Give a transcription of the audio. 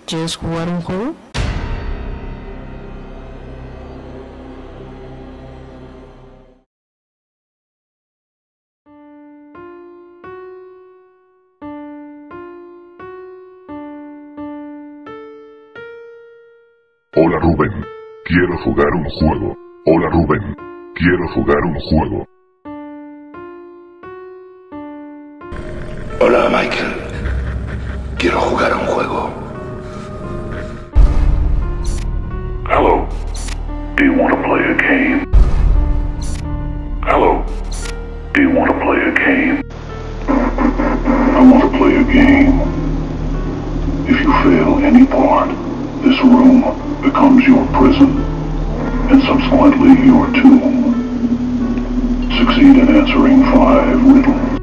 ¿Quieres jugar un juego? Hola Rubén, quiero jugar un juego. Hola Rubén, quiero jugar un juego. Hola Michael, quiero jugar a un juego. Hello, do you want to play a game? Hello, do you want to play a game? I want to play a game. If you fail any part, this room becomes your prison, and subsequently your tomb. Succeed in answering 5 riddles,